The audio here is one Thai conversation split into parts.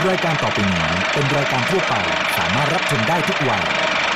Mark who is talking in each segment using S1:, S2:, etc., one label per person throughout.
S1: รายการต่อไปนี้เป็นรายการทั่วไปสามารถรับชมได้ทุกวัย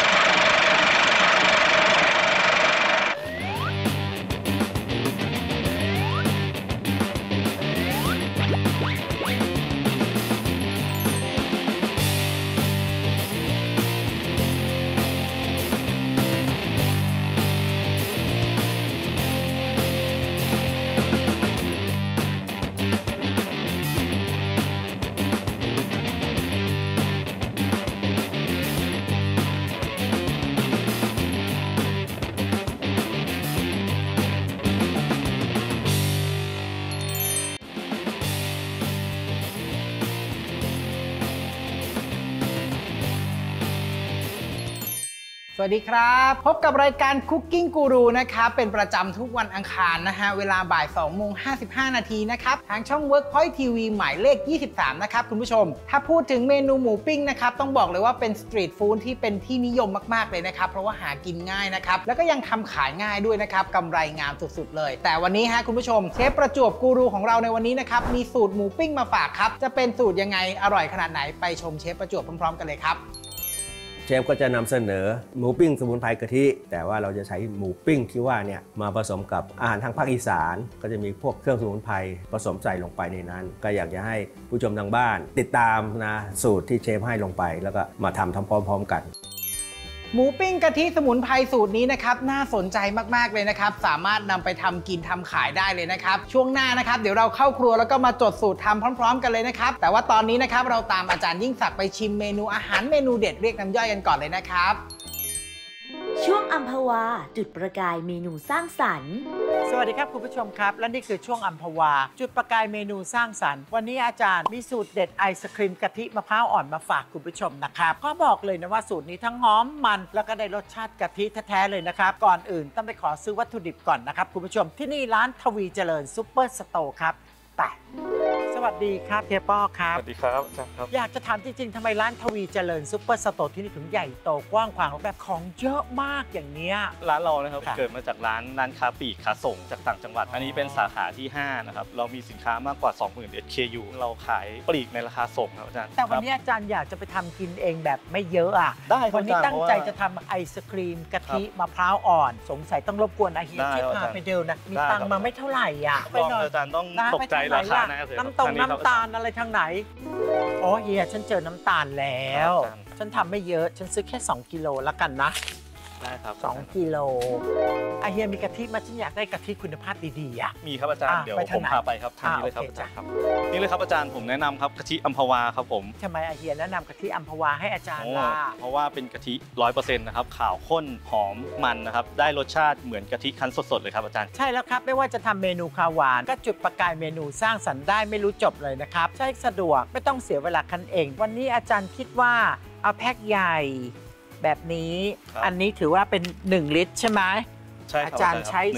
S2: สวัสดีครับพบกับรายการ Cooking Guru นะครับเป็นประจำทุกวันอังคารนะฮะเวลาบ่าย 2:55 นาทีนะครับทางช่อง Workpoint TV หมายเลข 23 นะครับคุณผู้ชมถ้าพูดถึงเมนูหมูปิ้งนะครับต้องบอกเลยว่าเป็นสตรีทฟู้ดที่เป็นที่นิยมมากๆเลยนะครับเพราะว่าหากินง่ายนะครับแล้วก็ยังทำขายง่ายด้วยนะครับกำไรงามสุดๆเลยแต่วันนี้ฮะคุณผู้ชมเชฟประจวบกูรูของเราในวันนี้นะครับมีสูตรหมูปิ้งมาฝากครับจะเป็นสูตรยังไงอร่อยขนาดไหนไปชมเชฟประจวบพร้อมๆกันเลยครับ
S3: เชฟก็จะนำเสนอหมูปิ้งสมุนไพรกะทิแต่ว่าเราจะใช้หมูปิ้งที่ว่าเนี่ยมาผสมกับอาหารทางภาคอีสานก็จะมีพวกเครื่องสมุนไพรผสมใส่ลงไปในนั้นก็อยากจะให้ผู้ชมทางบ้านติดตามนะสูตรที่เชฟให้ลงไปแล้วก็มาทำพร้อมๆกัน
S2: หมูปิ้งกะทิสมุนไพรสูตรนี้นะครับน่าสนใจมากๆเลยนะครับสามารถนำไปทำกินทำขายได้เลยนะครับช่วงหน้านะครับเดี๋ยวเราเข้าครัวแล้วก็มาจดสูตรทำพร้อมๆกันเลยนะครับแต่ว่าตอนนี้นะครับเราตามอาจารย์ยิ่งศักดิ์ไปชิมเมนูอาหารเมนูเด็ดเรียกน้ำย่อยกันก่อนเลยนะครับ
S4: ช่วงอัมพวาจุดประกายเมนูสร้างสรรค์
S2: สวัสดีครับคุณผู้ชมครับและนี่คือช่วงอัมพวาจุดประกายเมนูสร้างสรรค์วันนี้อาจารย์มีสูตรเด็ดไอศครีมกะทิมะพร้าวอ่อนมาฝากคุณผู้ชมนะครับก็บอกเลยนะว่าสูตรนี้ทั้งหอมมันแล้วก็ได้รสชาติกะทิแท้ๆเลยนะครับก่อนอื่นต้องไปขอซื้อวัตถุดิบก่อนนะครับคุณผู้ชมที่นี่ร้านทวีเจริญซุปเปอร์สโตร์ครับแต่สวัสดีครับเฮียป้อครับ
S5: สวัสดีครับอาจารย์ครับ
S2: อยากจะถามจริงๆทำไมร้านทวีเจริญซุปเปอร์สโตร์ที่นี่ถึงใหญ่โตกว้างขวางแบบของเยอะมากอย่างเนี้ย
S5: ร้านเรานะครับเกิดมาจากร้านค้าปลีกค้าส่งจากต่างจังหวัดอันนี้เป็นสาขาที่5นะครับเรามีสินค้ามากกว่า 20,000 SKU เราขายปลีกในราคาส่งครับอาจารย์
S2: แต่วันนี้อาจารย์อยากจะไปทำกินเองแบบไม่เยอะอ่ะ
S5: ได้
S2: วันนี้ตั้งใจจะทำไอศครีมกะทิมะพร้าวอ่อนสงสัยต้องรบกวนอาเฮียช่วยพาไปเดินนะมีตังค์มาไม่เท่าไหร่อ่ะ
S5: ไปหน่อยอาจารย์ต้องตกใจราคาแน่เลย
S2: น้ำตาลอะไรทางไหนโอ้เฮียฉันเจอน้ำตาลแล้วฉันทำไม่เยอะฉันซื้อแค่2 กิโลแล้วกันนะ
S5: ได้ครับ
S2: 2 กิโลเฮียมีกะทิมาฉันอยากได้กะทิคุณภาพดีๆอ่ะ
S5: มีครับอาจารย์เดี๋ยวผมพาไปครับทางนี้เลยครับอาจารย์ครับนี่เลยครับอาจารย์ผมแนะนำครับกะทิอัมพวาครับผม
S2: ทำไมเฮียแนะนำกะทิอัมพวาให้อาจารย์ล่ะ
S5: เพราะว่าเป็นกะทิ 100% นะครับขาวข้นหอมมันนะครับได้รสชาติเหมือนกะทิคั้นสดๆเลยครับอาจารย์
S2: ใช่แล้วครับไม่ว่าจะทำเมนูข้าวหวานก็จุดประกายเมนูสร้างสรรค์ได้ไม่รู้จบเลยนะครับใช้สะดวกไม่ต้องเสียเวลาคั้นเองวันนี้อาจารย์คิดว่าเอาแพ็คใหญ่แบบนี้อันนี้ถือว่าเป็น1 ลิตรใช่ไหม
S5: ใช่
S2: อาจารย์ใช้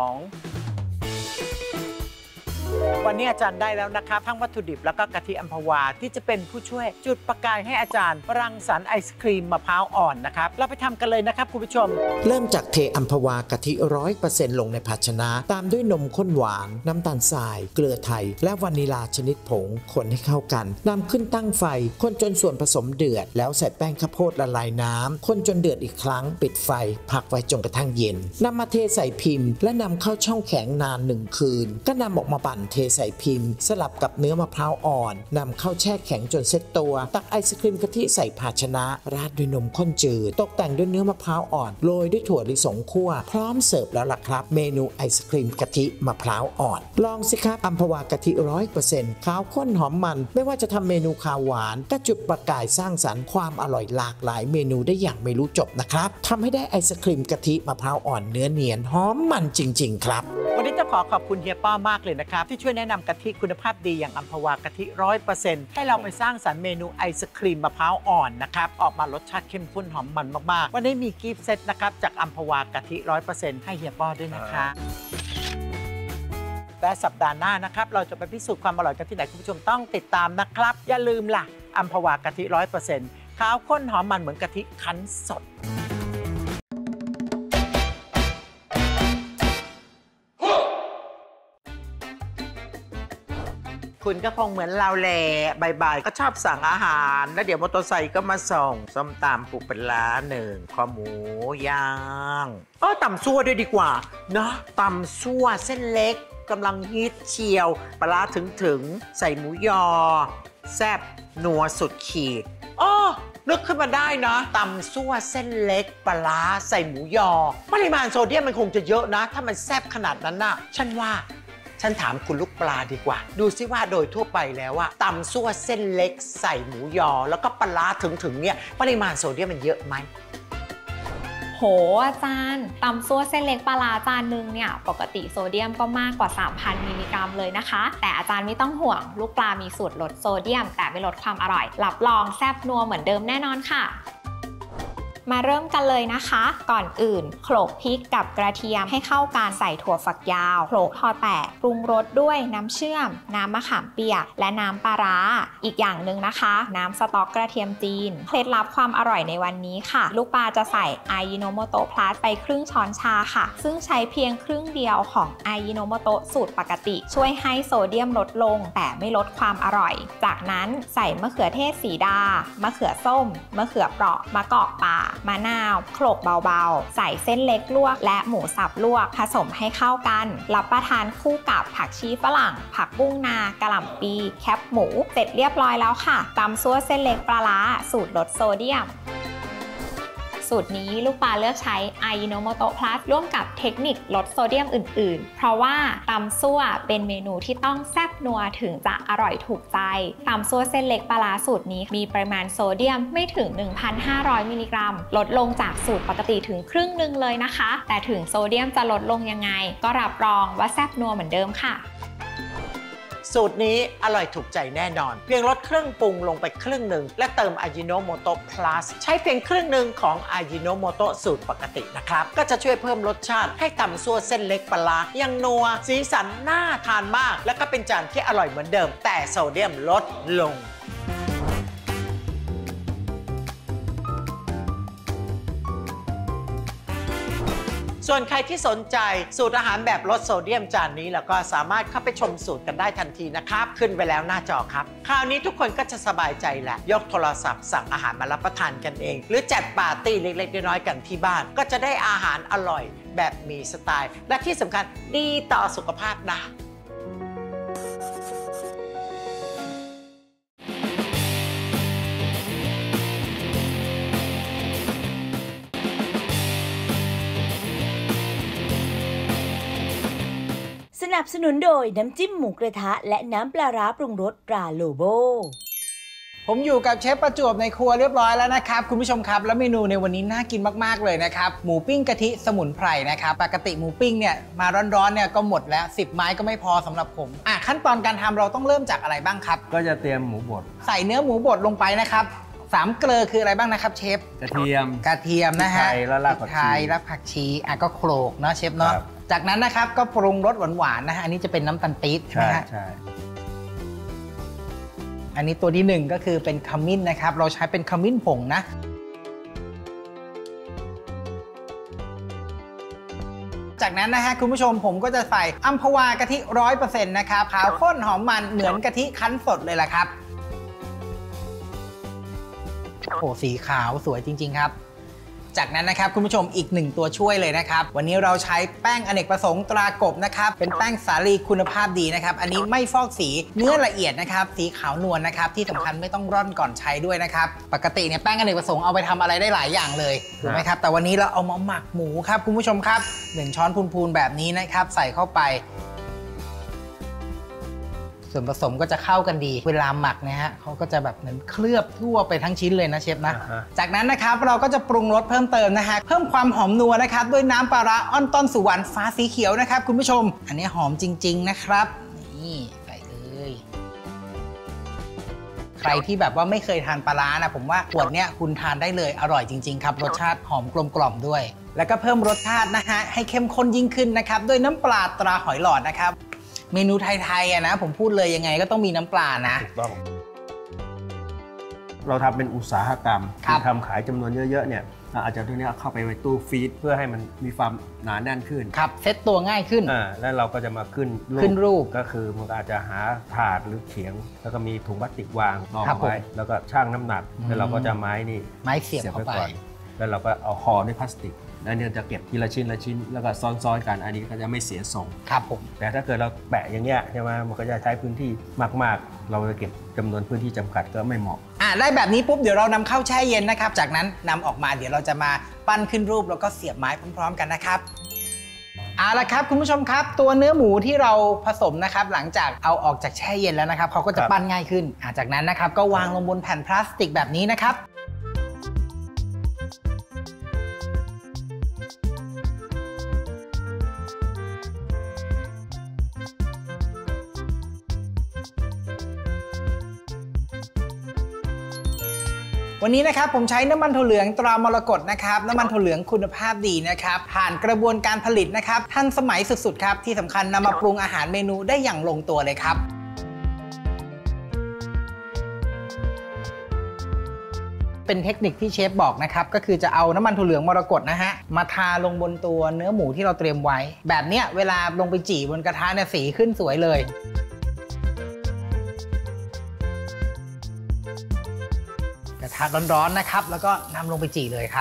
S2: วันนี้อาจารย์ได้แล้วนะครับทั้งวัตถุดิบแล้วก็กะทิอัมพวาที่จะเป็นผู้ช่วยจุดประกายให้อาจารย์รังสรรค์ไอศครีมมะพร้าวอ่อนนะครับเราไปทำกันเลยนะครับคุณผู้ชม
S6: เริ่มจากเทอัมพวากะทิ 100% ลงในภาชนะตามด้วยนมข้นหวานน้ำตาลทรายเกลือไทยและวานิลาชนิดผงคนให้เข้ากันนำขึ้นตั้งไฟคนจนส่วนผสมเดือดแล้วใส่แป้งข้าวโพดละลายน้ำคนจนเดือดอีกครั้งปิดไฟพักไว้จนกระทั่งเย็นนำมาเทใส่พิมพ์และนำเข้าช่องแข็งนาน1 คืนก็นำออกมาปั่นเทใส่พิมพ์สลับกับเนื้อมะพร้าวอ่อนนำเข้าแช่แข็งจนเซ็ตตัวตักไอศครีมกะทิใส่ภาชนะราดด้วยนมข้นจืดตกแต่งด้วยเนื้อมะพร้าวอ่อนโรยด้วยถั่วลิสงคั่วพร้อมเสิร์ฟแล้วล่ะครับเมนูไอศครีมกะทิมะพร้าวอ่อนลองสิครับอัมพวากะทิ 100% ขาวข้นหอมมันไม่ว่าจะทำเมนูข้าวหวานก็จุดประกายสร้างสรรค์ความอร่อยหลากหลายเมนูได้อย่างไม่รู้จบนะครับทำให้ได้ไอศครีมกะทิมะพร้าวอ่อนเนื้อเนียนหอมมันจริงๆครับ
S2: วันนี้ต้องขอบคุณเฮียป้อมากเลยนะครับที่ช่วยแนะนำกะทิคุณภาพดีอย่างอัมพวากะทิ 100% ให้เราไปสร้างสรรค์เมนูไอศครีมมะพร้าวอ่อนนะครับออกมารสชาติเข้มข้นหอมมันมากๆวันนี้มีกิฟต์เซตนะครับจากอัมพวากะทิ 100% ให้เฮียป้อด้วยนะคะและสัปดาห์หน้านะครับเราจะไปพิสูจน์ความอร่อยกันที่ไหนคุณผู้ชมต้องติดตามนะครับอย่าลืมล่ะอัมพวากะทิ 100% ขาวข้นหอมมันเหมือนกะทิคั้นสดค
S6: คุณก็คงเหมือนเราแหละบ่ายๆก็ชอบสั่งอาหารแล้วเดี๋ยวมอเตอร์ไซค์ก็มาส่งส้มตำปูปลา1ข้าวหมูย่างตำซั่วด้วยดีกว่าเนาะตำซั่วเส้นเล็กกำลังฮิตเชียวปลาถึงใส่หมูยอแซ่บนัวสุดขีดนึกขึ้นมาได้นะตำซั่วเส้นเล็กปลาใส่หมูยอปริมาณโซเดียมมันคงจะเยอะนะถ้ามันแซ่บขนาดนั้นน่ะฉันถามคุณลูกปลาดีกว่าดูซิว่าโดยทั่วไปแล้วว่าตำซั่วเส้นเล็กใส่หมูยอแล้วก็ปลาถึงเนี่ยปริมาณโซเดียมมันเยอะไหม
S7: โหอาจารย์ตำซั่วเส้นเล็กปลาจานนึงเนี่ยปกติโซเดียมก็มากกว่า 3,000 มิลลิกรัมเลยนะคะแต่อาจารย์ไม่ต้องห่วงลูกปลามีสูตรลดโซเดียมแต่ไม่ลดความอร่อยรับรองแซ่บนัวเหมือนเดิมแน่นอนค่ะมาเริ่มกันเลยนะคะก่อนอื่นโขลกพริกกับกระเทียมให้เข้ากันใส่ถั่วฝักยาวโขลกพอแตกปรุงรสด้วยน้ำเชื่อมน้ำมะขามเปียกและน้ำปลาร้าอีกอย่างหนึ่งนะคะน้ำสต๊อกกระเทียมจีนเคล็ดลับความอร่อยในวันนี้ค่ะลูกปลาจะใส่อายิโนโมโตะพลัสไปครึ่งช้อนชาค่ะซึ่งใช้เพียงครึ่งเดียวของอายิโนโมโตะสูตรปกติช่วยให้โซเดียมลดลงแต่ไม่ลดความอร่อยจากนั้นใส่มะเขือเทศสีดามะเขือส้มมะเขือเปราะมะกอกป่ามะนาวโขลกเบาๆใส่เส้นเล็กลวกและหมูสับลวกผสมให้เข้ากันรับประทานคู่กับผักชีฝรั่งผักบุ้งนากะหล่ำปีแคบหมูเสร็จเรียบร้อยแล้วค่ะตำซั่วเส้นเล็กปลาร้าสูตรลดโซเดียมสูตรนี้ลูกปลาเลือกใช้อายิโนโมโตะพลัสร่วมกับเทคนิคลดโซเดียมอื่นๆเพราะว่าตำซั่วเป็นเมนูที่ต้องแซ่บนัวถึงจะอร่อยถูกใจตำซั่วเส้นเล็กปลาร้าสูตรนี้มีปริมาณโซเดียมไม่ถึง 1,500 มิลลิกรัมลดลงจากสูตรปกติถึงครึ่งหนึ่งเลยนะคะแต่ถึงโซเดียมจะลดลงยังไงก็รับรองว่าแซ่บนัวเหมือนเดิมค่ะ
S6: สูตรนี้อร่อยถูกใจแน่นอนเพียงลดเครื่องปรุงลงไปครึ่งหนึ่งและเติมอายิโนโมโตะพลัสใช้เพียงครึ่งหนึ่งของอายิโนโมโตะสูตรปกตินะครับก็จะช่วยเพิ่มรสชาติให้ตำซั่วเส้นเล็กปลายังนัวสีสันน่าทานมากและก็เป็นจานที่อร่อยเหมือนเดิมแต่โซเดียมลดลงส่วนใครที่สนใจสูตรอาหารแบบลดโซเดียมจานนี้แล้วก็สามารถเข้าไปชมสูตรกันได้ทันทีนะครับขึ้นไปแล้วหน้าจอครับคราวนี้ทุกคนก็จะสบายใจแหละยกโทรศัพท์สั่งอาหารมารับประทานกันเองหรือจัดปาร์ตี้เล็กๆน้อยๆกันที่บ้านก็จะได้อาหารอร่อยแบบมีสไตล์และที่สำคัญดีต่อสุขภาพนะ
S4: สนับสนุนโดยน้ำจิ้มหมูกระทะและน้ำปลาร้าปรุงรสตราโลโบ
S2: ผมอยู่กับเชฟประจวบในครัวเรียบร้อยแล้วนะครับคุณผู้ชมครับและเมนูในวันนี้น่ากินมากๆเลยนะครับหมูปิ้งกะทิสมุนไพรนะครับปกติหมูปิ้งเนี่ยมาร้อนๆเนี่ยก็หมดแล้ว10ไม้ก็ไม่พอสำหรับผมขั้นตอนการทำเราต้องเริ่มจากอะไรบ้างครับ
S3: ก็จะเตรียมหมูบดใ
S2: ส่เนื้อหมูบดลงไปนะครับ3เกลือคืออะไรบ้างนะครับเชฟ
S3: กระเทียม
S2: นะฮะ
S3: แล้วราก
S2: ผักชีก็โขลกเนาะเชฟเนาะจากนั้นนะครับก็ปรุงรสหวานๆนะฮะอันนี้จะเป็นน้ำตาลปี๊บใช่ไหมฮะใช่อันนี้ตัวที่1ก็คือเป็นขมิ้นนะครับเราใช้เป็นขมิ้นผงนะจากนั้นนะฮะคุณผู้ชมผมก็จะใส่อัมพวากะทิ 100% นะครับขาวข้นหอมมันเหมือนกะทิคั้นสดเลยล่ะครับโอ้สีขาวสวยจริงๆครับจากนั้นนะครับคุณผู้ชมอีก1ตัวช่วยเลยนะครับวันนี้เราใช้แป้งอเนกประสงค์ตรากบนะครับเป็นแป้งสาลีคุณภาพดีนะครับอันนี้ไม่ฟอกสีเนื้อละเอียดนะครับสีขาวนวลนะครับที่สำคัญไม่ต้องร่อนก่อนใช้ด้วยนะครับปกติเนี่ยแป้งอเนกประสงค์เอาไปทำอะไรได้หลายอย่างเลยถูกไหมครับแต่วันนี้เราเอามาหมักหมูครับคุณผู้ชมครับ1ช้อนพูนๆแบบนี้นะครับใส่เข้าไปส่วนผสมก็จะเข้ากันดีเวลาหมักนะฮะเขาก็จะแบบเหมือนเคลือบทั่วไปทั้งชิ้นเลยนะเชฟนะจากนั้นนะครับเราก็จะปรุงรสเพิ่มเติมนะฮะเพิ่มความหอมนัวนะครับด้วยน้ำปลาร้าอ้อนต้นสุวรรณฟ้าสีเขียวนะครับคุณผู้ชมอันนี้หอมจริงๆนะครับนี่ใส่เลยใครที่แบบว่าไม่เคยทานปลาร้านะผมว่าขวดเนี้ยคุณทานได้เลยอร่อยจริงๆครับรสชาติหอมกลมกล่อมด้วยแล้วก็เพิ่มรสชาตินะฮะให้เข้มข้นยิ่งขึ้นนะครับด้วยน้ำปลาตราหอยหลอดนะครับเมนูไทยๆนะผมพูดเลยยังไงก็ต้องมีน้ำปลานะถูกต้อง
S3: เราทำเป็นอุตสาหกรรมทำขายจำนวนเยอะๆเนี่ยอาจจะตัวนี้เข้าไปไว้ตู้ฟรีซเพื่อให้มันมีความหนาแน่นขึ้น
S2: ครับเซตตัวง่ายขึ้น
S3: แล้วเราก็จะมาขึ้นรูปก็คือมันอาจจะหาถาดหรือเขียงแล้วก็มีถุงพลาสติกวางรองไว้แล้วก็ชั่งน้ำหนักแล้วเราก็จะไม้
S2: เสียบเข้าไป
S3: ก่อนแล้วเราก็เอาห่อด้วยพลาสติกแล้วเนี่ยจะเก็บทีละชิ้นแล้วก็ซ้อนๆกันอันนี้ก็จะไม่เสียทรง
S2: ครับผม
S3: แต่ถ้าเกิดเราแปะอย่างเงี้ยใช่ไหมมันก็จะใช้พื้นที่มากๆเราจะเก็บจำนวนพื้นที่จำกัดก็ไม่เหมาะ
S2: ได้แบบนี้ปุ๊บเดี๋ยวเรานำเข้าแช่เย็นนะครับจากนั้นนำออกมาเดี๋ยวเราจะมาปั้นขึ้นรูปแล้วก็เสียบไม้พร้อมๆกันนะครับละครับคุณผู้ชมครับตัวเนื้อหมูที่เราผสมนะครับหลังจากเอาออกจากแช่เย็นแล้วนะครับเขาก็จะปั้นง่ายขึ้นจากนั้นนะครับก็วางลงบนแผ่นพลาสติกแบบนี้นะครับวันนี้นะครับผมใช้น้ำมันถั่วเหลืองตรามรกตนะครับน้ำมันถั่วเหลืองคุณภาพดีนะครับผ่านกระบวนการผลิตนะครับทันสมัยสุดๆครับที่สำคัญนำมาปรุงอาหารเมนูได้อย่างลงตัวเลยครับเป็นเทคนิคที่เชฟบอกนะครับก็คือจะเอาน้ำมันถั่วเหลืองมรกตนะฮะมาทาลงบนตัวเนื้อหมูที่เราเตรียมไว้แบบเนี้ยเวลาลงไปจี่บนกระทะเนี่ยสีขึ้นสวยเลยกระทะร้อนๆนะครับแล้วก็นำลงไปจี่เลยครับ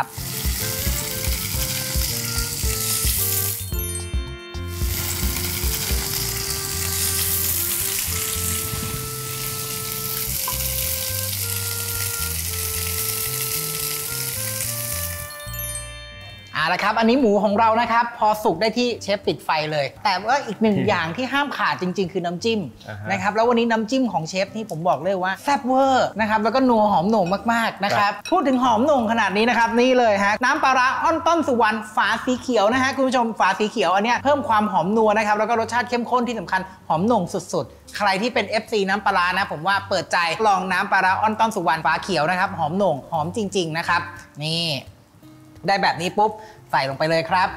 S2: ละครับอันนี้หมูของเรานะครับพอสุกได้ที่เชฟปิดไฟเลยแต่ว่าอีกหนึ่งอย่างที่ห้ามขาดจริงๆคือน้ำจิ้มนะครับแล้ววันนี้น้ำจิ้มของเชฟนี่ผมบอกเลยว่าแซ่บเวอร์นะครับแล้วก็นัวหอมโหน่งมากๆนะครับพูดถึงหอมโหน่งขนาดนี้นะครับนี่เลยฮะน้ำปลาร้าอ้อนต้นสุวรรณฝาสีเขียวนะฮะคุณผู้ชมฝาสีเขียวอันนี้เพิ่มความหอมนัวนะครับแล้วก็รสชาติเข้มข้นที่สำคัญหอมโหน่งสุดๆใครที่เป็น FC น้ำปลาร้านะผมว่าเปิดใจลองน้ำปลาร้าอ้อนต้นสุวรรณฝาเขียวนะครับหอมโหน่งหอมจริงๆนะครับนี่ได้แบบนี้ปุ๊บใส่ลงไปเลยครับ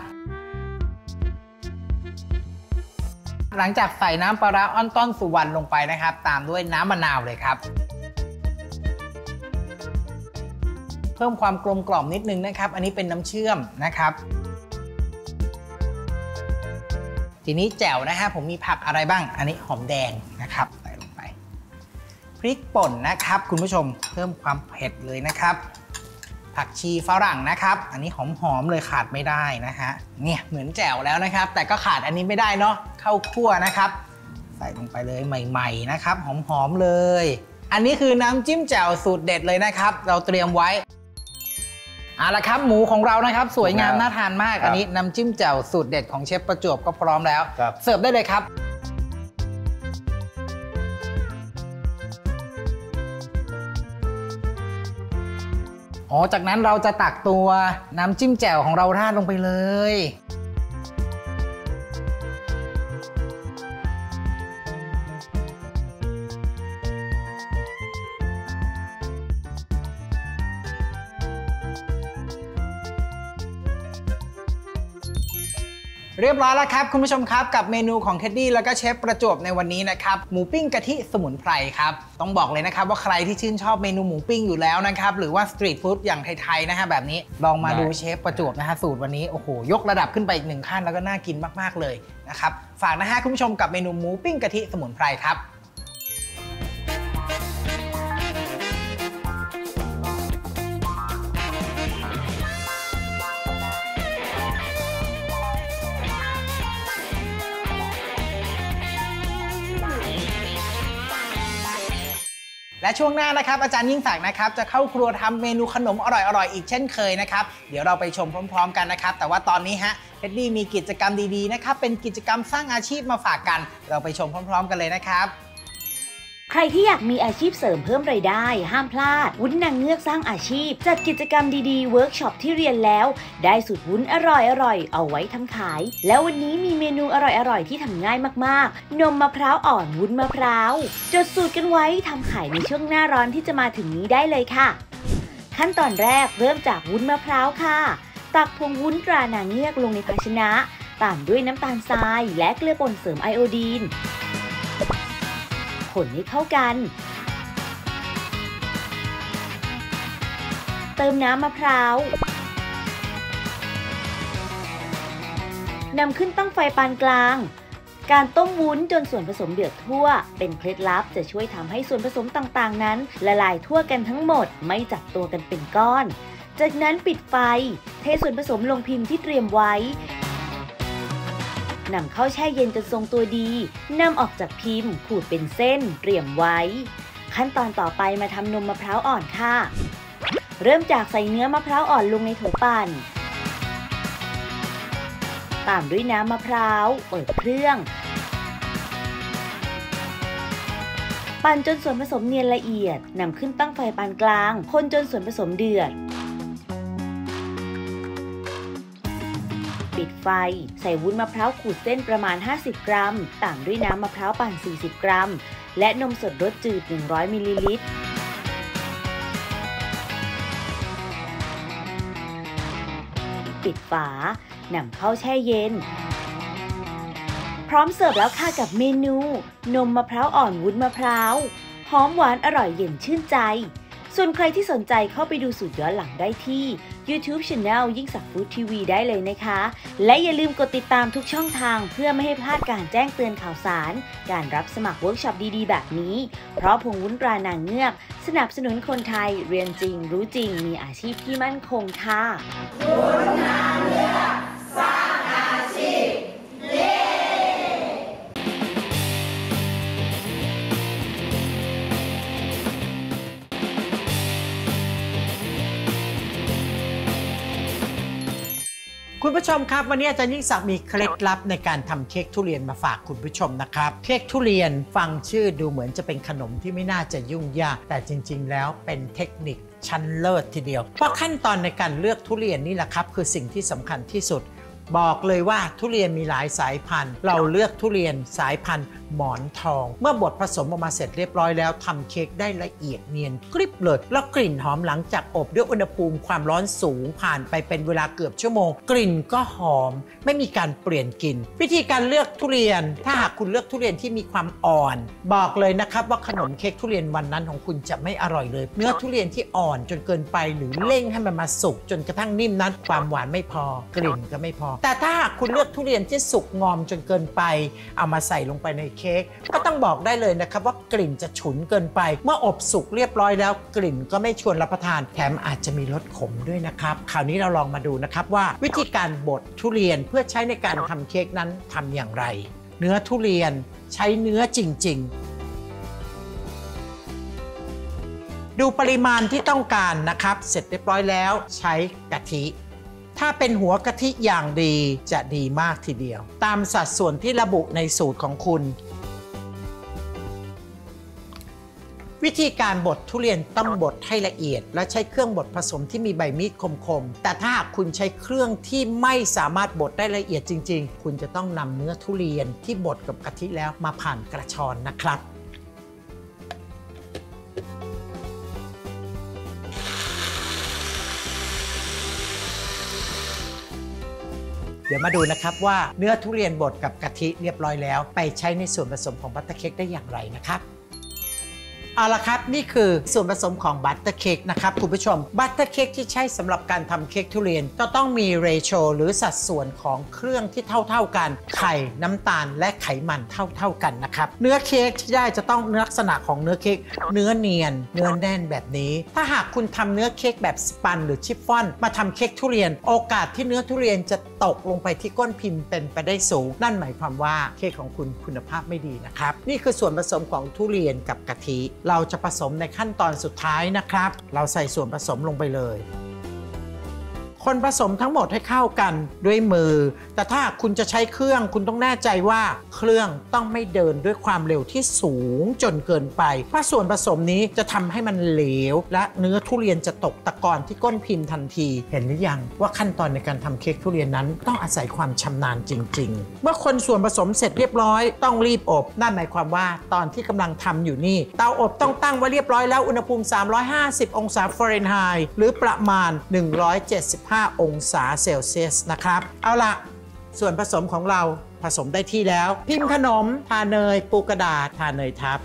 S2: หลังจากใส่น้ำปลาร้าอ้อนต้นสุวรรณลงไปนะครับตามด้วยน้ำมะนาวเลยครับเพิ่มความกลมกล่อมนิดนึงนะครับอันนี้เป็นน้ำเชื่อมนะครับทีนี้แจ่วนะฮะผมมีผักอะไรบ้างอันนี้หอมแดงนะครับใส่ลงไปพริกป่นนะครับคุณผู้ชมเพิ่มความเผ็ดเลยนะครับผักชีฝรั่งนะครับอันนี้หอมๆเลยขาดไม่ได้นะฮะเนี่ยเหมือนแจ่วแล้วนะครับแต่ก็ขาดอันนี้ไม่ได้เนาะข้าวคั่วนะครับใส่ลงไปเลยใหม่ๆนะครับหอมๆเลยอันนี้คือน้ำจิ้มแจ่วสูตรเด็ดเลยนะครับเราเตรียมไว้เอาละครับหมูของเรานะครับสวยงามน่าทานมากอันนี้น้ำจิ้มแจ่วสูตรเด็ดของเชฟประจวบก็พร้อมแล้วเสิร์ฟได้เลยครับจากนั้นเราจะตักตัวน้ำจิ้มแจ่วของเราราดลงไปเลยเรียบร้อยแล้วครับคุณผู้ชมครับกับเมนูของเท็ดดี้แล้วก็เชฟประจวบในวันนี้นะครับหมูปิ้งกะทิสมุนไพรครับต้องบอกเลยนะครับว่าใครที่ชื่นชอบเมนูหมูปิ้งอยู่แล้วนะครับหรือว่าสตรีทฟู้ดอย่างไทยๆนะฮะแบบนี้ลองมาดูเชฟประจวบนะฮะสูตรวันนี้โอ้โหยกระดับขึ้นไปอีก1ขั้นแล้วก็น่ากินมากๆเลยนะครับฝากนะฮะคุณผู้ชมกับเมนูหมูปิ้งกะทิสมุนไพรครับและช่วงหน้านะครับอาจารย์ยิ่งศักดิ์นะครับจะเข้าครัวทำเมนูขนมอร่อยๆอีกเช่นเคยนะครับเดี๋ยวเราไปชมพร้อมๆกันนะครับแต่ว่าตอนนี้ฮะเท็ดดี้มีกิจกรรมดีๆนะครับเป็นกิจกรรมสร้างอาชีพมาฝากกันเราไปชมพร้อมๆกันเลยนะครับ
S4: ใครที่อยากมีอาชีพเสริมเพิ่มรายได้ห้ามพลาดวุ้นนางเงือกสร้างอาชีพจัดกิจกรรมดีๆเวิร์กช็อปที่เรียนแล้วได้สูตรวุ้นอร่อยๆเอาไว้ทำขายแล้ววันนี้มีเมนูอร่อยๆที่ทำง่ายมากๆนมมะพร้าวอ่อนวุ้นมะพร้าวจดสูตรกันไว้ทำขายในช่วงหน้าร้อนที่จะมาถึงนี้ได้เลยค่ะขั้นตอนแรกเริ่มจากวุ้นมะพร้าวค่ะตักพวงวุ้นตรานางเงือกลงในภาชนะตามด้วยน้ำตาลทรายและเกลือป่นเสริมไอโอดีนคนให้เข้ากันเติมน้ำมะพร้าวนำขึ้นตั้งไฟปานกลางการต้มวุ้นจนส่วนผสมเดือดทั่วเป็นเคล็ดลับจะช่วยทำให้ส่วนผสมต่างๆนั้นละลายทั่วกันทั้งหมดไม่จับตัวกันเป็นก้อนจากนั้นปิดไฟเทส่วนผสมลงพิมพ์ที่เตรียมไว้นำเข้าแช่เย็นจนทรงตัวดีนำออกจากพิมพ์ขูดเป็นเส้นเตรียมไว้ขั้นตอนต่อไปมาทำนมมะพร้าวอ่อนค่ะเริ่มจากใส่เนื้อมะพร้าวอ่อนลงในโถปั่นตามด้วยน้ำมะพร้าวเปิดเครื่องปั่นจนส่วนผสมเนียนละเอียดนำขึ้นตั้งไฟปานกลางคนจนส่วนผสมเดือดปิดไฟใส่วุ้นมะพร้าวขูดเส้นประมาณ50กรัมตามด้วยน้ำมะพร้าวปั่น40กรัมและนมสดรสจืด100มิลลิลิตรปิดฝานำเข้าแช่เย็นพร้อมเสิร์ฟแล้วค่ะกับเมนูนมมะพร้าวอ่อนวุ้นมะพร้าวหอมหวานอร่อยเย็นชื่นใจส่วนใครที่สนใจเข้าไปดูสูตรย้อนหลังได้ที่ YouTube Channel ยิ่งศักดิ์ฟู้ดทีวีได้เลยนะคะและอย่าลืมกดติดตามทุกช่องทางเพื่อไม่ให้พลาดการแจ้งเตือนข่าวสารการรับสมัครเวิร์กช็อปดีๆแบบนี้เพราะผงวุ้นตรานางเงือกสนับสนุนคนไทยเรียนจริงรู้จริงมีอาชีพที่มั่นคงค่ะวุ้นนางเงือกสร้างอาชีพเย้
S2: คุณผู้ชมครับวันนี้อาจารย์ยิ่งศักดิ์มีเคล็ดลับในการทำเค้กทุเรียนมาฝากคุณผู้ชมนะครับเค้กทุเรียนฟังชื่อดูเหมือนจะเป็นขนมที่ไม่น่าจะยุ่งยากแต่จริงๆแล้วเป็นเทคนิคชั้นเลิศทีเดียวเพราะขั้นตอนในการเลือกทุเรียนนี่แหละครับคือสิ่งที่สำคัญที่สุดบอกเลยว่าทุเรียนมีหลายสายพันธุ์เราเลือกทุเรียนสายพันธุ์หมอนทองเมื่อบดผสมออกมาเสร็จเรียบร้อยแล้วทำเค้กได้ละเอียดเนียนกริบเลยแล้วกลิ่นหอมหลังจากอบด้วยอุณหภูมิความร้อนสูงผ่านไปเป็นเวลาเกือบชั่วโมงกลิ่นก็หอมไม่มีการเปลี่ยนกลิ่นวิธีการเลือกทุเรียนถ้าหากคุณเลือกทุเรียนที่มีความอ่อนบอกเลยนะครับว่าขนมเค้กทุเรียนวันนั้นของคุณจะไม่อร่อยเลยเนื้อทุเรียนที่อ่อนจนเกินไปหรือเร่งให้มันมาสุกจนกระทั่งนิ่มนั้นความหวานไม่พอกลิ่นก็ไม่พอแต่ถ้าหากคุณเลือกทุเรียนที่สุกงอมจนเกินไปเอามาใส่ลงไปในเค้กก็ต้องบอกได้เลยนะครับว่ากลิ่นจะฉุนเกินไปเมื่ออบสุกเรียบร้อยแล้วกลิ่นก็ไม่ชวนรับประทานแถมอาจจะมีรสขมด้วยนะครับคราวนี้เราลองมาดูนะครับว่าวิธีการบดทุเรียนเพื่อใช้ในการทำเค้กนั้นทำอย่างไรเนื้อทุเรียนใช้เนื้อจริงๆดูปริมาณที่ต้องการนะครับเสร็จเรียบร้อยแล้วใช้กะทิถ้าเป็นหัวกะทิอย่างดีจะดีมากทีเดียวตามสัดส่วนที่ระบุในสูตรของคุณวิธีการบดทุเรียนต้องบดให้ละเอียดและใช้เครื่องบดผสมที่มีใบมีดคมๆแต่ถ้าหากคุณใช้เครื่องที่ไม่สามารถบดได้ละเอียดจริงๆคุณจะต้องนำเนื้อทุเรียนที่บดกับกะทิแล้วมาผ่านกระชอนนะครับเดี๋ยวมาดูนะครับว่าเนื้อทุเรียนบดกับกะทิเรียบร้อยแล้วไปใช้ในส่วนผสมของบัตเตอร์เค้กได้อย่างไรนะครับเอาละครับนี่คือส่วนผสมของบัตเตอร์เค้กนะครับคุณผู้ชมบัตเตอร์เค้กที่ใช้สำหรับการทำเค้กทุเรียนก็ต้องมีเรโชหรือสัดส่วนของเครื่องที่เท่ากันไข่น้ำตาลและไขมันเท่ากันนะครับเนื้อเค้กที่ได้จะต้องลักษณะของเนื้อเค้กเนื้อเนียนเนื้อแน่นแบบนี้ถ้าหากคุณทำเนื้อเค้กแบบสปันหรือชิฟฟ่อนมาทำเค้กทุเรียนโอกาสที่เนื้อทุเรียนจะตกลงไปที่ก้นพิมพ์เป็นไปได้สูงนั่นหมายความว่าเค้กของคุณคุณภาพไม่ดีนะครับนี่คือส่วนผสมของทุเรียนกับกะทิเราจะผสมในขั้นตอนสุดท้ายนะครับเราใส่ส่วนผสมลงไปเลยคนผสมทั้งหมดให้เข้ากันด้วยมือแต่ถ้าคุณจะใช้เครื่องคุณต้องแน่ใจว่าเครื่องต้องไม่เดินด้วยความเร็วที่สูงจนเกินไปเพราะส่วนผสมนี้จะทำให้มันเหลวและเนื้อทุเรียนจะตกตะกอนที่ก้นพิมพ์ทันทีเห็นหรือยังว่าขั้นตอนในการทำเค้กทุเรียนนั้นต้องอาศัยความชำนาญจริงๆเมื่อคนส่วนผสมเสร็จเรียบร้อยต้องรีบอบนั่นหมายความว่าตอนที่กำลังทำอยู่นี่เตาอบต้องตั้งไว้เรียบร้อยแล้วอุณหภูมิ350องศาฟาเรนไฮต์หรือประมาณ175องศาเซลเซียสนะครับเอาละส่วนผสมของเราผสมได้ที่แล้วพิมพ์ขนมทาเนยปูกระดาษทาเนยทับ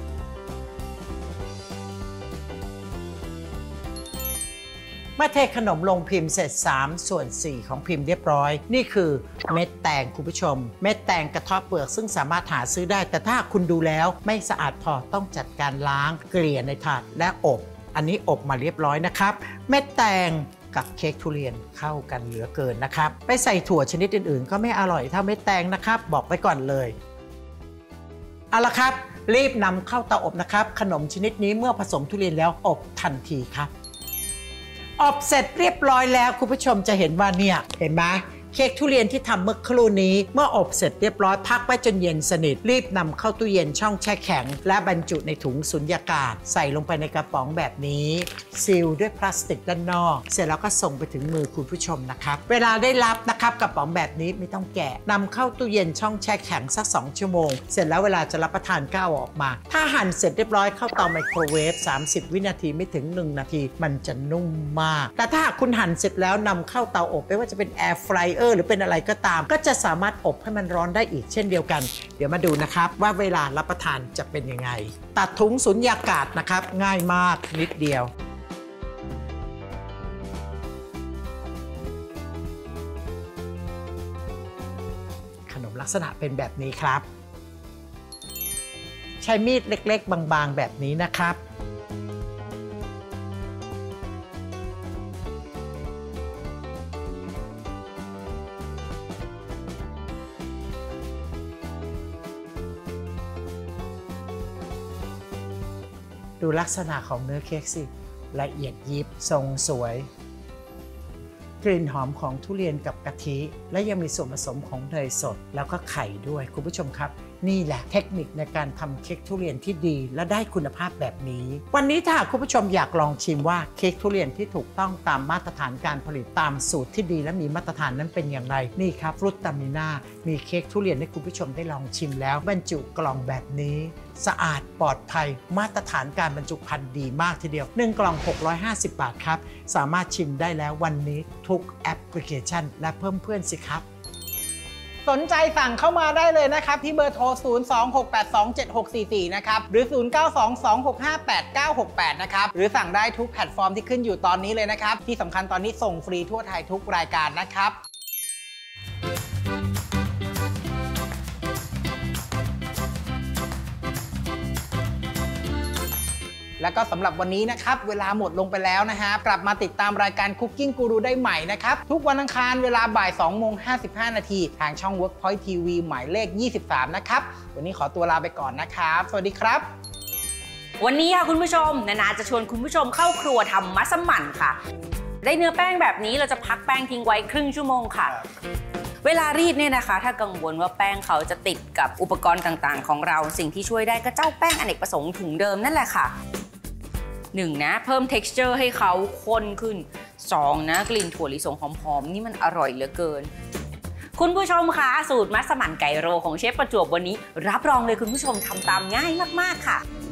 S6: เมื่อเทขนมลงพิมพ์เสร็จ3/4ของพิมพ์เรียบร้อยนี่คือเม็ดแตงคุณผู้ชมเม็ดแตงกระเทาะเปลือกซึ่งสามารถหาซื้อได้แต่ถ้าคุณดูแล้วไม่สะอาดพอต้องจัดการล้างเกลี่ยในถาดและอบอันนี้อบมาเรียบร้อยนะครับเม็ดแตงกับเค้กทุเรียนเข้ากันเหลือเกินนะครับไปใส่ถั่วชนิดอื่นๆก็ไม่อร่อยเท่าเม็ดแตงนะครับบอกไว้ก่อนเลยเอาละครับรีบนำเข้าเตาอบนะครับขนมชนิดนี้เมื่อผสมทุเรียนแล้วอบทันทีครับอบเสร็จเรียบร้อยแล้วคุณผู้ชมจะเห็นว่าเนี่ยเห็นไหมเค้กทุเรียนที่ทำเมื่อครู่นี้เมื่ออบเสร็จเรียบร้อยพักไว้จนเย็นสนิทรีบนำเข้าตู้เย็นช่องแช่แข็งและบรรจุในถุงสุญญากาศใส่ลงไปในกระป๋องแบบนี้ซีลด้วยพลาสติกด้านนอกเสร็จแล้วก็ส่งไปถึงมือคุณผู้ชมนะครับเวลาได้รับนะครับกระป๋องแบบนี้ไม่ต้องแกะนำเข้าตู้เย็นช่องแช่แข็งสัก2 ชั่วโมงเสร็จแล้วเวลาจะรับประทานก็เอาออกมาถ้าหั่นเสร็จเรียบร้อยเข้าเตาไมโครเวฟ30 วินาทีไม่ถึง1 นาทีมันจะนุ่มมากแต่ถ้าคุณหั่นเสร็จแล้วนำเข้าเตาอบไม่ว่าจะเป็นแอร์ฟรายเออร์หรือเป็นอะไรก็ก็จะสามารถอบให้มันร้อนได้อีกเช่นเดียวกันเดี๋ยวมาดูนะครับว่าเวลารับประทานจะเป็นยังไงตัดถุงสุญญากาศนะครับง่ายมากนิดเดียวขนมลักษณะเป็นแบบนี้ครับใช้มีดเล็กๆบางๆแบบนี้นะครับดูลักษณะของเนื้อเค้กสิละเอียดยิบทรงสวยกลิ่นหอมของทุเรียนกับกะทิและยังมีส่วนผสมของเนยสดแล้วก็ไข่ด้วยคุณผู้ชมครับนี่แหละเทคนิคในการทำเค้กทุเรียนที่ดีและได้คุณภาพแบบนี้วันนี้ถ้าคุณผู้ชมอยากลองชิมว่าเค้กทุเรียนที่ถูกต้องตามมาตรฐานการผลิตตามสูตรที่ดีและมีมาตรฐานนั้นเป็นอย่างไรนี่ครับฟรุตตามิน่ามีเค้กทุเรียนให้คุณผู้ชมได้ลองชิมแล้วบรรจุกล่องแบบนี้สะอาดปลอดภัยมาตรฐานการบรรจุภัณฑ์ดีมากทีเดียว1 กล่อง650 บาทครับสามารถชิมได้แล้ววันนี้ทุกแอปพลิเคชันและเพิ่มเพื่อนสิครับ
S2: สนใจสั่งเข้ามาได้เลยนะครับที่เบอร์โทร 026827644 นะครับหรือ 0922658968 นะครับหรือสั่งได้ทุกแพลตฟอร์มที่ขึ้นอยู่ตอนนี้เลยนะครับที่สำคัญตอนนี้ส่งฟรีทั่วไทยทุกรายการนะครับแล้วก็สำหรับวันนี้นะครับเวลาหมดลงไปแล้วนะฮะกลับมาติดตามรายการ Cooking Guru ได้ใหม่นะครับทุกวันอังคารเวลาบ่าย 2:55 นาทีทางช่อง Workpoint TV หมายเลข 23 นะครับวันนี้ขอตัวลาไปก่อนนะครับสวัสดีครับ
S8: วันนี้ค่ะคุณผู้ชมนาจะชวนคุณผู้ชมเข้าครัวทำมัสมั่นค่ะได้เนื้อแป้งแบบนี้เราจะพักแป้งทิ้งไว้ครึ่งชั่วโมงค่ะเวลารีดเนี่ยนะคะถ้ากังวลว่าแป้งเขาจะติดกับอุปกรณ์ต่างๆของเราสิ่งที่ช่วยได้ก็เจ้าแป้งอเนกประสงค์ถุงเดิมนั่นแหละค่ะ1นะเพิ่ม texture ให้เขาข้นขึ้น2นะกลิ่นถั่วลิสงหอมๆนี่มันอร่อยเหลือเกินคุณผู้ชมคะสูตรมัสมั่นไก่โรของเชฟประจวบวันนี้รับรองเลยคุณผู้ชมทำตามง่ายมากๆค่ะ